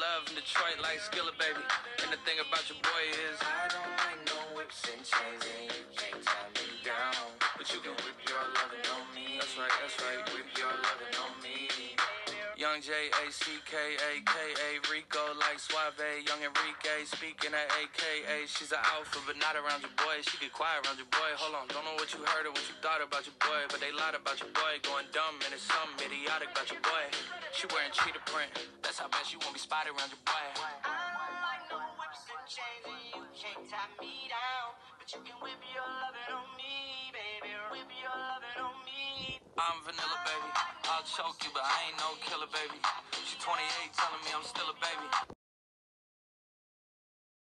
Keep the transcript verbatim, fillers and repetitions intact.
love in Detroit like Skillet, baby. And the thing about your boy is I don't like no whips and chains, and you can't tie me down. But you can whip your lovin' on me. That's right, that's right. Whip your lovin' on me. Young J A C K A K A Rico like Suave. Young Enrique speaking at A K A. She's an alpha but not around your boy. She get quiet around your boy. Hold on, don't know what you heard or what you thought about your boy, but they lied about your boy. Going dumb and it's something idiotic about your boy. She wearing cheetah print. That's how bad she won't be spotted around your boy. I don't like no whips and chains, and you can't tie me down. But you can whip your lovin' on me, baby. Whip your lovin' on me. I'm vanilla, baby. I'll choke you, but I ain't no killer, baby. She twenty-eight telling me I'm still a baby.